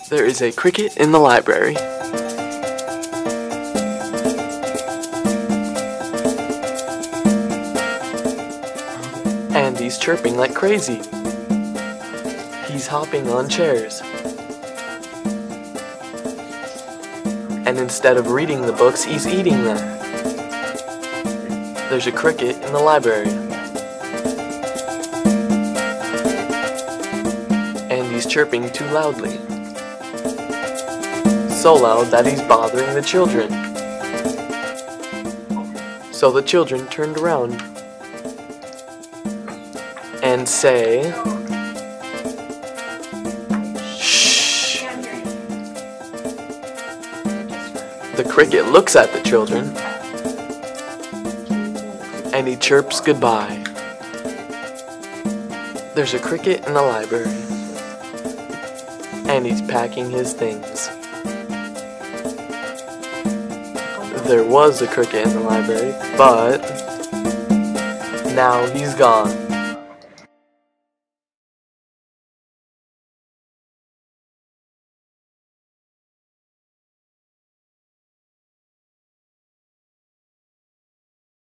There is a cricket in the library. And he's chirping like crazy. He's hopping on chairs. And instead of reading the books, he's eating them. There's a cricket in the library. And he's chirping too loudly. So loud that he's bothering the children. So the children turned around and say, "Shh." The cricket looks at the children and he chirps goodbye. There's a cricket in the library and he's packing his things. There was a cricket in the library, but now he's gone.